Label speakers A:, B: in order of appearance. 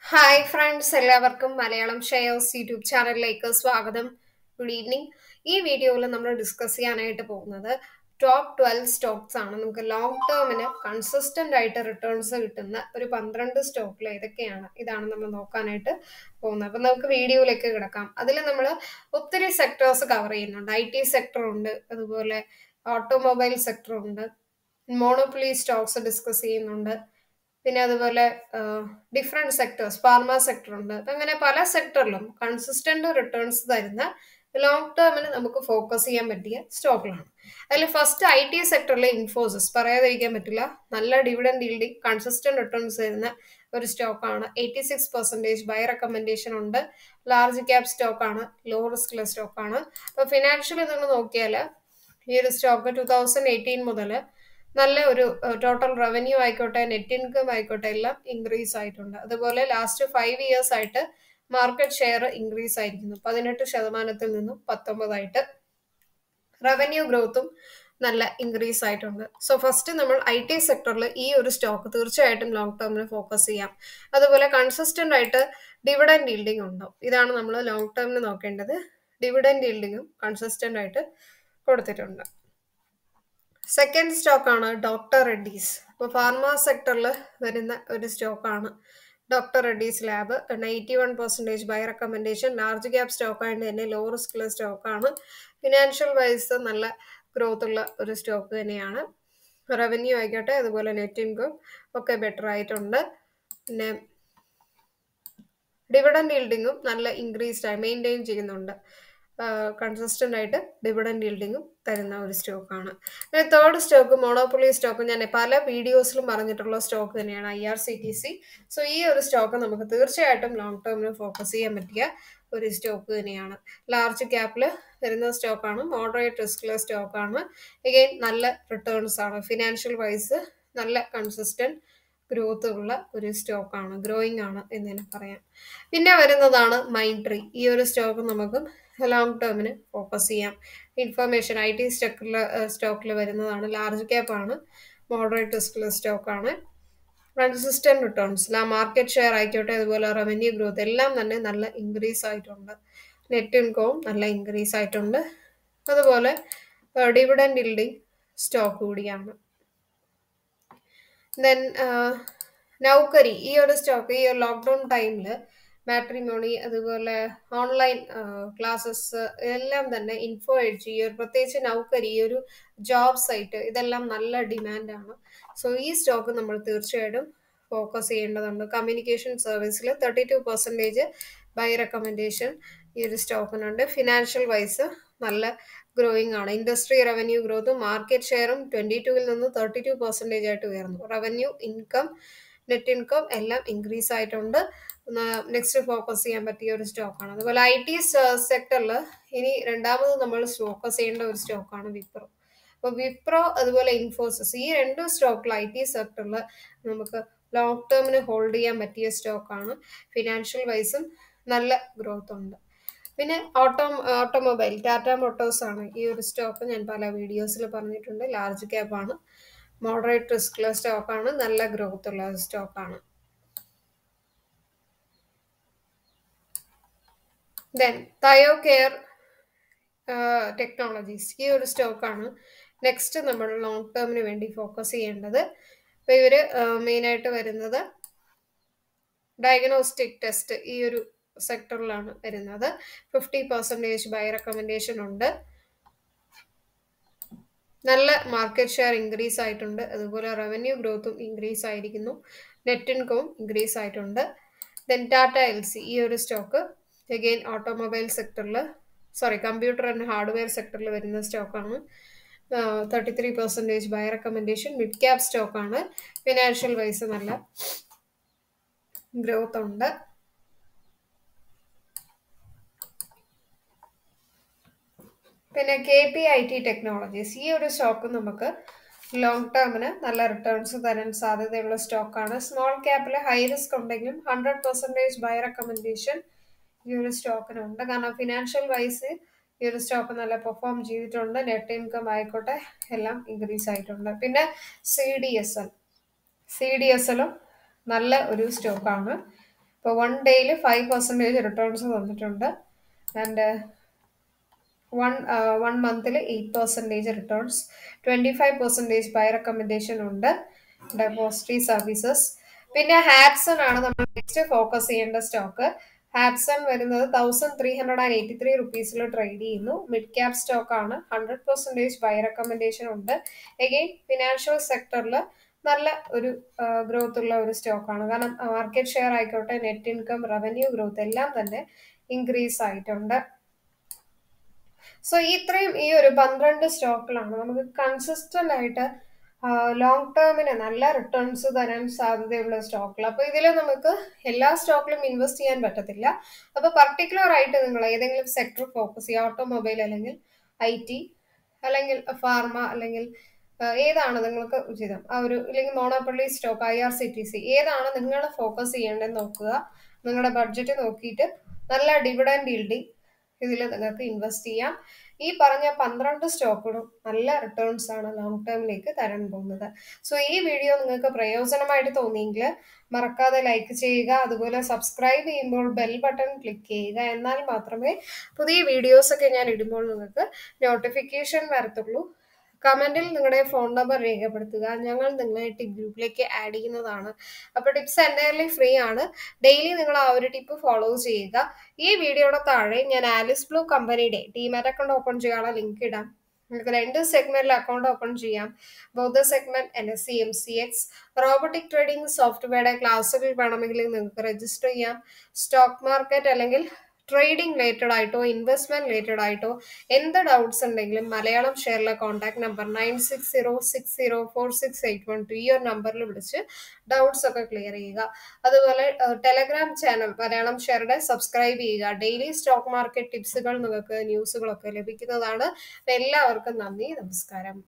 A: Hi friends, എല്ലാവർക്കും Malayalam shares YouTube ചാനലിലേക്ക് സ്വാഗതം. Good evening. ഈ വീഡിയോയിൽ നമ്മൾ ഡിസ്കസ് ചെയ്യാനായിട്ട് പോകുന്നത് ടോപ്പ് 12 സ്റ്റോക്സ് ആണ്. നമുക്ക് ലോങ് ടേമിന് കൺസിസ്റ്റന്റ് ആയിട്ട് റിട്ടേൺസ് കിട്ടുന്ന ഒരു 12 സ്റ്റോക്കിൽ ഏതൊക്കെയാണ്, ഇതാണ് നമ്മൾ നോക്കാനായിട്ട് പോകുന്നത്. അപ്പം നമുക്ക് വീഡിയോയിലേക്ക് കിടക്കാം. അതിൽ നമ്മൾ ഒത്തിരി സെക്ടേഴ്സ് കവർ ചെയ്യുന്നുണ്ട്. IT സെക്ടർ ഉണ്ട്, അതുപോലെ ഓട്ടോമൊബൈൽ സെക്ടർ ഉണ്ട്, മോണോപ്പൊളി സ്റ്റോക്സ് ഡിസ്കസ് ചെയ്യുന്നുണ്ട്, പിന്നെ അതുപോലെ ഡിഫറെന്റ് സെക്ടേഴ്സ്, ഫാർമ സെക്ടർ ഉണ്ട്. അപ്പൊ അങ്ങനെ പല സെക്ടറിലും കൺസിസ്റ്റന്റ് റിട്ടേൺസ് തരുന്ന ലോങ് ടേമിന് നമുക്ക് ഫോക്കസ് ചെയ്യാൻ പറ്റിയ സ്റ്റോക്കുകളാണ്. അതിൽ ഫസ്റ്റ് IT സെക്ടറിലെ ഇൻഫോസിസ് പറയാതിരിക്കാൻ പറ്റില്ല. നല്ല ഡിവിഡൻഡ് ഈൽഡിങ് കൺസിസ്റ്റന്റ് റിട്ടേൺസ് തരുന്ന ഒരു സ്റ്റോക്കാണ്. 86% ബൈ റെക്കമെൻഡേഷൻ ഉണ്ട്. ലാർജ് ക്യാപ് സ്റ്റോക്കാണ്, ലോ റിസ്ക് സ്റ്റോക്കാണ്. അപ്പൊ ഫിനാൻഷ്യലി നിങ്ങൾ നോക്കിയാൽ ഈ ഒരു സ്റ്റോക്ക് 2018 മുതൽ നല്ല ഒരു ടോട്ടൽ റവന്യൂ ആയിക്കോട്ടെ, നെറ്റ് ഇൻകം ആയിക്കോട്ടെ, എല്ലാം ഇൻക്രീസ് ആയിട്ടുണ്ട്. അതുപോലെ ലാസ്റ്റ് 5 ഇയേഴ്സ് ആയിട്ട് മാർക്കറ്റ് ഷെയർ ഇൻക്രീസ് ആയിരിക്കുന്നു. 18% നിന്നും 19 റവന്യൂ ഗ്രോത്തും നല്ല ഇൻക്രീസ് ആയിട്ടുണ്ട്. സോ ഫസ്റ്റ് നമ്മൾ IT സെക്ടറിൽ ഈ ഒരു സ്റ്റോക്ക് തീർച്ചയായിട്ടും ലോങ് ടേമിന് ഫോക്കസ് ചെയ്യാം. അതുപോലെ കൺസിസ്റ്റന്റ് ആയിട്ട് ഡിവിഡൻഡ് ഈൽഡിംഗ് ഉണ്ടാവും. ഇതാണ് നമ്മൾ ലോങ് ടേമിന് നോക്കേണ്ടത്. ഡിവിഡൻഡ് ഈൽഡിങ്ങും കൺസിസ്റ്റന്റ് ആയിട്ട് കൊടുത്തിട്ടുണ്ട്. സെക്കൻഡ് സ്റ്റോക്കാണ് ഡോക്ടർ റെഡ്ഡീസ്. ഇപ്പോൾ ഫാർമ സെക്ടറിൽ വരുന്ന ഒരു സ്റ്റോക്കാണ് doctor Reddy's lab. 91% buy recommendation, large cap stock ആയതുകൊണ്ട് തന്നെ ലോ റിസ്ക് സ്റ്റോക്കാണ്. ഫിനാൻഷ്യൽ വൈസ് നല്ല ഗ്രോത്ത് ഉള്ള ഒരു സ്റ്റോക്ക് തന്നെയാണ്. റവന്യൂ ആയിക്കോട്ടെ, അതുപോലെ നെറ്റ് ഇൻകം ഒക്കെ ബെറ്റർ ആയിട്ടുണ്ട്. പിന്നെ ഡിവിഡൻഡ് ഈൽഡിങ്ങും നല്ല ഇൻക്രീസ്ഡ് ആയി മെയിൻറ്റെയിൻ ചെയ്യുന്നുണ്ട്. കൺസിസ്റ്റന്റ് ആയിട്ട് ഡിവിഡൻഡ് ഈൽഡിങ്ങും തരുന്ന ഒരു സ്റ്റോക്കാണ്. Third stock monopoly stock. ഞാൻ പല വീഡിയോസിലും പറഞ്ഞിട്ടുള്ള സ്റ്റോക്ക് തന്നെയാണ് IRCTC. സോ ഈ ഒരു സ്റ്റോക്ക് നമുക്ക് തീർച്ചയായിട്ടും ലോങ് ടേമിന് ഫോക്കസ് ചെയ്യാൻ പറ്റിയ ഒരു സ്റ്റോക്ക് തന്നെയാണ്. ലാർജ് ക്യാപ്പിൽ വരുന്ന സ്റ്റോക്കാണ്, മോഡറേറ്റ് റിസ്ക് സ്റ്റോക്കാണ്. എഗെയിൻ നല്ല റിട്ടേൺസ് ആണ്. ഫിനാൻഷ്യൽ വൈസ് നല്ല കൺസിസ്റ്റന്റ് ഗ്രോത്ത് ഉള്ള ഒരു സ്റ്റോക്കാണ്, ഗ്രോയിങ് ആണ് എന്ന് തന്നെ പറയാം. പിന്നെ വരുന്നതാണ് മൈൻട്രി. ഈ ഒരു സ്റ്റോക്ക് നമുക്ക് ലോങ് ടേമിന് ഫോക്കസ് ചെയ്യാം. ഇൻഫർമേഷൻ IT സ്റ്റോക്കിൽ വരുന്നതാണ്. ലാർജ് ക്യാപ്പ് ആണ്, മോഡറേറ്റ് റിസ്ക് സ്റ്റോക്കാണ്. കൺസിസ്റ്റന്റ് റിട്ടേൺസ്, മാർക്കറ്റ് ഷെയർ ആയിക്കോട്ടെ, അതുപോലെ റവന്യൂ ഗ്രോത്ത് എല്ലാം തന്നെ നല്ല ഇൻക്രീസ് ആയിട്ടുണ്ട്. നെറ്റ് ഇൻകവും നല്ല ഇൻക്രീസ് ആയിട്ടുണ്ട്. അതുപോലെ ഡിവിഡൻഡ് ഈൽഡിങ് സ്റ്റോക്ക് കൂടിയാണ്. ദെൻ നൗകരി. ഈ ഒരു സ്റ്റോക്ക് ഈ ഒരു ലോക്ക്ഡൗൺ ടൈമിൽ മാട്രിമോണി, അതുപോലെ ഓൺലൈൻ ക്ലാസ്സസ് എല്ലാം തന്നെ ഇൻഫോ എഡ്ജ്, ഈ ഒരു പ്രത്യേകിച്ച് നൗകരി, ഈ ഒരു ജോബ് സൈറ്റ്, ഇതെല്ലാം നല്ല ഡിമാൻഡാണ്. സോ ഈ സ്റ്റോക്ക് നമ്മൾ തീർച്ചയായിട്ടും ഫോക്കസ് ചെയ്യേണ്ടതുണ്ട്. കമ്മ്യൂണിക്കേഷൻ സർവീസിൽ 32% ബൈ റെക്കമെൻഡേഷൻ ഈ ഒരു സ്റ്റോക്കിനുണ്ട്. ഫിനാൻഷ്യൽ വൈസ് നല്ല ഗ്രോയിങ് ആണ്. ഇൻഡസ്ട്രി റവന്യൂ ഗ്രോത്തും മാർക്കറ്റ് ഷെയറും 22 നിന്ന് 32% ആയിട്ട് ഉയർന്നു. റവന്യൂ, ഇൻകം, നെറ്റ് ഇൻകം എല്ലാം ഇൻക്രീസ് ആയിട്ടുണ്ട്. നെക്സ്റ്റ് ഫോക്കസ് ചെയ്യാൻ പറ്റിയ ഒരു സ്റ്റോക്കാണ്. അതുപോലെ IT സെക്ടറിൽ ഇനി രണ്ടാമത് നമ്മൾ ഫോക്കസ് ചെയ്യേണ്ട ഒരു സ്റ്റോക്കാണ് വിപ്രോ. അപ്പോൾ വിപ്രോ അതുപോലെ ഇൻഫോസിസ്, ഈ രണ്ട് സ്റ്റോക്കിൽ IT സെക്ടറിൽ നമുക്ക് ലോങ് ടേമിന് ഹോൾഡ് ചെയ്യാൻ പറ്റിയ സ്റ്റോക്കാണ്. ഫിനാൻഷ്യൽ വൈസും നല്ല ഗ്രോത്ത് ഉണ്ട്. പിന്നെ ഓട്ടോമൊബൈൽ, ടാറ്റ മോട്ടോഴ്സ് ആണ് ഈ ഒരു സ്റ്റോക്ക്. ഞാൻ പല വീഡിയോസിൽ പറഞ്ഞിട്ടുണ്ട്. ലാർജ് ക്യാപ്പ് ആണ്, മോഡറേറ്റ് റിസ്ക് സ്റ്റോക്കാണ്, നല്ല ഗ്രോത്ത് ഉള്ള സ്റ്റോക്കാണ്. ദെൻ തയോ കെയർ ടെക്നോളജീസ്, ഈ ഒരു സ്റ്റോക്കാണ് നെക്സ്റ്റ് നമ്മൾ ലോങ് ടേമിന് വേണ്ടി ഫോക്കസ് ചെയ്യേണ്ടത്. അപ്പോൾ ഇവർ മെയിനായിട്ട് വരുന്നത് ഡയഗ്നോസ്റ്റിക് ടെസ്റ്റ് ഈ ഒരു സെക്ടറിലാണ് വരുന്നത്. 50% ബൈ റെക്കമെൻഡേഷൻ ഉണ്ട്. നല്ല മാർക്കറ്റ് ഷെയർ ഇൻക്രീസ് ആയിട്ടുണ്ട്. അതുപോലെ റവന്യൂ ഗ്രോത്തും ഇൻക്രീസ് ആയിരിക്കുന്നു. നെറ്റ് ഇൻകവും ഇൻക്രീസ് ആയിട്ടുണ്ട്. ദെൻ ടാറ്റ LC, ഈ ഒരു സ്റ്റോക്ക് അഗെയിൻ ഓട്ടോമൊബൈൽ സെക്ടറിൽ, കമ്പ്യൂട്ടർ ആൻഡ് ഹാർഡ്വെയർ സെക്ടറിൽ വരുന്ന സ്റ്റോക്കാണ്. 33% ബൈ റെക്കമെൻഡേഷൻ, മിഡ് ക്യാപ് സ്റ്റോക്കാണ്. ഫിനാൻഷ്യൽ വൈസ് നല്ല ഗ്രോത്ത് ഉണ്ട്. പിന്നെ KPIT ടെക്നോളജീസ്, ഈ ഒരു സ്റ്റോക്ക് നമുക്ക് ലോങ് ടേമിന് നല്ല റിട്ടേൺസ് തരാൻ സാധ്യതയുള്ള സ്റ്റോക്കാണ്. സ്മോൾ ക്യാപ്പിൽ ഹൈ റിസ്ക് ഉണ്ടെങ്കിലും 100% ബൈ റെക്കമെൻഡേഷൻ ഈ ഒരു സ്റ്റോക്കിനുണ്ട്. കാരണം ഫിനാൻഷ്യൽ വൈസ് ഈ ഒരു സ്റ്റോക്ക് നല്ല പെർഫോം ചെയ്തിട്ടുണ്ട്. നെറ്റ് ഇൻകം ആയിക്കോട്ടെ എല്ലാം ഇൻക്രീസ് ആയിട്ടുണ്ട്. പിന്നെ CDSL, CDSLും നല്ല ഒരു സ്റ്റോക്കാണ്. ഇപ്പോൾ 1 ഡേയിൽ 5% റിട്ടേൺസ് തന്നിട്ടുണ്ട്. ആൻഡ് 1 മന്തിൽ 8% റിട്ടേൺസ്, 25% ബൈ റെക്കമെൻഡേഷൻ ഉണ്ട്. Depository services. പിന്നെ ഹാറ്റ്സൺ ആണ് നമ്മൾ നെക്സ്റ്റ് ഫോക്കസ് ചെയ്യേണ്ട സ്റ്റോക്ക്. ഹാറ്റ്സൺ വരുന്നത് 1383 ട്രേഡ് ചെയ്യുന്നു. മിഡ് ക്യാപ് സ്റ്റോക്ക് ആണ്. 100% ബൈ റെക്കമെൻഡേഷൻ ഉണ്ട്. എഗെയിൻ ഫിനാൻഷ്യൽ സെക്ടറിൽ നല്ല ഒരു ഗ്രോത്ത് ഉള്ള ഒരു സ്റ്റോക്കാണ്. കാരണം മാർക്കറ്റ് ഷെയർ ആയിക്കോട്ടെ, നെറ്റ് ഇൻകം, റവന്യൂ ഗ്രോത്ത് എല്ലാം തന്നെ ഇൻക്രീസ് ആയിട്ടുണ്ട്. സോ ഇത്രയും ഈ ഒരു 12 സ്റ്റോക്കിലാണ് നമുക്ക് കൺസിസ്റ്റന്റ് ആയിട്ട് ലോങ് ടേമിന് നല്ല റിട്ടേൺസ് തരാൻ സാധ്യതയുള്ള സ്റ്റോക്കുകൾ. അപ്പോൾ ഇതിൽ നമുക്ക് എല്ലാ സ്റ്റോക്കിലും ഇൻവെസ്റ്റ് ചെയ്യാൻ പറ്റത്തില്ല. അപ്പോൾ പർട്ടിക്കുലർ ആയിട്ട് നിങ്ങൾ ഏതെങ്കിലും സെക്ടർ ഫോക്കസ് ചെയ്യുക. ഓട്ടോമൊബൈൽ അല്ലെങ്കിൽ IT അല്ലെങ്കിൽ ഫാർമ അല്ലെങ്കിൽ ഏതാണ് നിങ്ങൾക്ക് ഉചിതം, ആ ഒരു അല്ലെങ്കിൽ മോണോപ്പൊളി സ്റ്റോക്ക്, IRCTC ഏതാണ് നിങ്ങൾ ഫോക്കസ് ചെയ്യേണ്ടതെന്ന് നോക്കുക. നിങ്ങളുടെ ബഡ്ജറ്റ് നോക്കിയിട്ട് നല്ല ഡിവിഡൻഡ് yielding ഇതിൽ നിങ്ങൾക്ക് ഇൻവെസ്റ്റ് ചെയ്യാം. ഈ പറഞ്ഞ 12 സ്റ്റോക്കുകളും നല്ല റിട്ടേൺസ് ആണ് ലോങ് ടേമിലേക്ക് തരാൻ പോകുന്നത്. സോ ഈ വീഡിയോ നിങ്ങൾക്ക് പ്രയോജനമായിട്ട് തോന്നിയെങ്കിൽ മറക്കാതെ ലൈക്ക് ചെയ്യുക. അതുപോലെ സബ്സ്ക്രൈബ് ചെയ്യുമ്പോൾ ബെൽ ബട്ടൺ ക്ലിക്ക് ചെയ്യുക. എന്നാൽ മാത്രമേ പുതിയ വീഡിയോസൊക്കെ ഞാൻ ഇടുമ്പോൾ നിങ്ങൾക്ക് നോട്ടിഫിക്കേഷൻ വരത്തുള്ളൂ. കമന്റിൽ നിങ്ങളുടെ ഫോൺ നമ്പർ രേഖപ്പെടുത്തുക. ഞങ്ങൾ നിങ്ങളെ ടിപ്പ് ഗ്രൂപ്പിലേക്ക് ആഡ് ചെയ്യുന്നതാണ്. അപ്പോൾ ടിപ്സ് എൻ്റയർലി ഫ്രീ ആണ്. ഡെയിലി നിങ്ങൾ ആ ഒരു ടിപ്പ് ഫോളോ ചെയ്യുക. ഈ വീഡിയോയുടെ താഴെ ഞാൻ ആലിസ് ബ്ലൂ കമ്പനിയുടെ ഡിമാറ്റ് അക്കൗണ്ട് ഓപ്പൺ ചെയ്യാനുള്ള ലിങ്ക് ഇടാം. നിങ്ങൾക്ക് 2 സെഗ്മെന്റിൽ അക്കൗണ്ട് ഓപ്പൺ ചെയ്യാം. Both segment NSE MCX robotic trading സോഫ്റ്റ്വെയറുടെ ക്ലാസ്സുകൾ വേണമെങ്കിൽ നിങ്ങൾക്ക് രജിസ്റ്റർ ചെയ്യാം. സ്റ്റോക്ക് മാർക്കറ്റ് അല്ലെങ്കിൽ ട്രേഡിംഗ് റിലേറ്റഡ് ആയിട്ടോ ഇൻവെസ്റ്റ്മെന്റ് റിലേറ്റഡ് ആയിട്ടോ എന്ത് ഡൗട്ട്സ് ഉണ്ടെങ്കിലും മലയാളം ഷെയറിലെ കോൺടാക്ട് നമ്പർ 9606046812 ഈ ഒരു നമ്പറിൽ വിളിച്ച് ഡൗട്ട്സ് ഒക്കെ ക്ലിയർ ചെയ്യുക. അതുപോലെ ടെലഗ്രാം ചാനൽ മലയാളം ഷെയറുടെ സബ്സ്ക്രൈബ് ചെയ്യുക. ഡെയിലി സ്റ്റോക്ക് മാർക്കറ്റ് ടിപ്സുകൾ നിങ്ങൾക്ക് ന്യൂസുകളൊക്കെ ലഭിക്കുന്നതാണ്. എല്ലാവർക്കും നന്ദി, നമസ്കാരം.